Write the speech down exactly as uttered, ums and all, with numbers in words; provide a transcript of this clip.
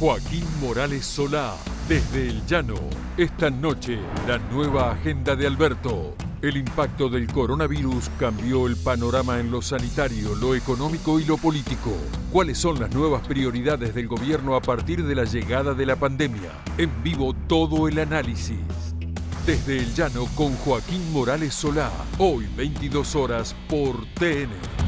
Joaquín Morales Solá, desde El Llano. Esta noche, la nueva agenda de Alberto. El impacto del coronavirus cambió el panorama en lo sanitario, lo económico y lo político. ¿Cuáles son las nuevas prioridades del gobierno a partir de la llegada de la pandemia? En vivo todo el análisis. Desde El Llano con Joaquín Morales Solá, hoy veintidós horas por T N.